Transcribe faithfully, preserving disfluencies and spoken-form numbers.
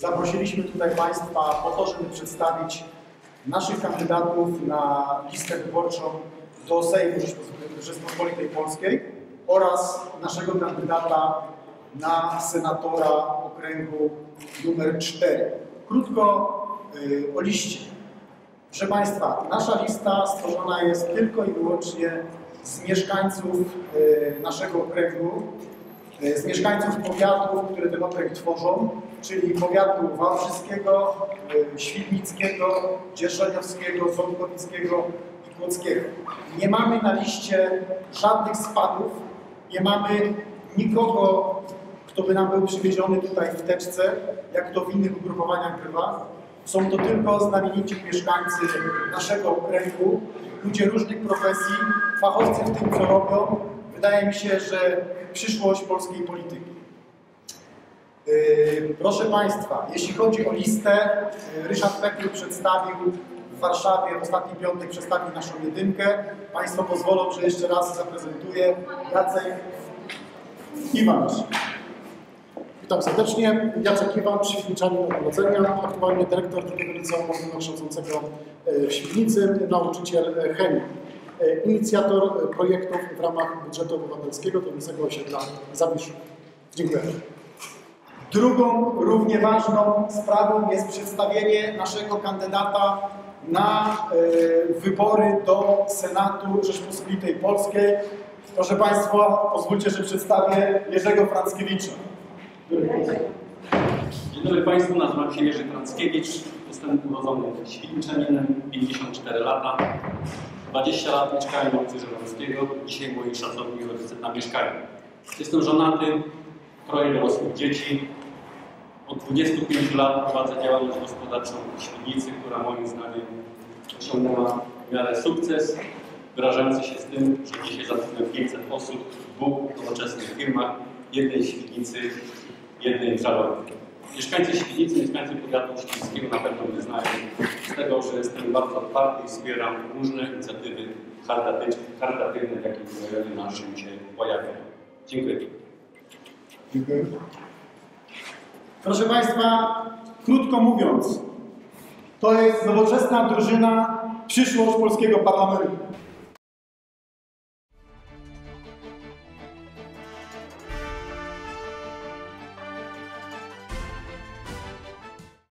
Zaprosiliśmy tutaj Państwa po to, żeby przedstawić naszych kandydatów na listę wyborczą do Sejmu Rzeczypospolitej Polskiej oraz naszego kandydata na senatora okręgu numer cztery. Krótko yy, o liście. Proszę Państwa, nasza lista stworzona jest tylko i wyłącznie z mieszkańców yy, naszego okręgu, yy, z mieszkańców powiatów, które ten okręg tworzą, czyli powiatu wałbrzyskiego, yy, świdnickiego, dzierżoniowskiego, ząbkowickiego i kłodzkiego. Nie mamy na liście żadnych spadów, nie mamy nikogo, kto by nam był przywieziony tutaj w teczce, jak to w innych ugrupowaniach bywa. Są to tylko znamienici mieszkańcy naszego okręgu, ludzie różnych profesji, fachowcy w tym, co robią. Wydaje mi się, że przyszłość polskiej polityki. Yy, proszę Państwa, jeśli chodzi o listę, Ryszard Petru przedstawił w Warszawie, w ostatni piątek przedstawił naszą jedynkę. Państwo pozwolą, że jeszcze raz zaprezentuję. Jacek Iwancz. Witam serdecznie. Jacek Iwancz, świdniczanin od urodzenia, aktualnie dyrektor drugiego liceum ogólnokształcącego w Świdnicy, nauczyciel chemii. Inicjator projektów w ramach budżetu obywatelskiego Dolnego Osiedla Zawiszów. Dziękuję. Drugą, równie ważną sprawą jest przedstawienie naszego kandydata na y, wybory do Senatu Rzeczypospolitej Polskiej. Proszę Państwa, pozwólcie, że przedstawię Jerzego Franckiewicza. Dzień dobry Państwu, nazywam się Jerzy Franckiewicz, jestem urodzony świdniczaninem, pięćdziesiąt cztery lata, dwadzieścia lat mieszkałem na ulicy Żeromskiego, dzisiaj moi szacowni rodzice tam mieszkają. Jestem żonaty, troje dorosłych dzieci, od dwudziestu pięciu lat prowadzę działalność gospodarczą w Świdnicy, która moim zdaniem osiągnęła w miarę sukces, wyrażający się z tym, że dzisiaj zatrudniam pięćset osób w dwóch nowoczesnych firmach, jednej Świdnicy, jednej w Żarłowie. Mieszkańcy Świdnicy, mieszkańcy powiatu świdnickiego na pewno mnie znają z tego, że jestem bardzo otwarty i wspieram różne inicjatywy charytatywne, w jakim w rejonie naszym się pojawiają. Dziękuję. Dziękuję. Proszę Państwa, krótko mówiąc, to jest nowoczesna drużyna, przyszłość polskiego parlamentu.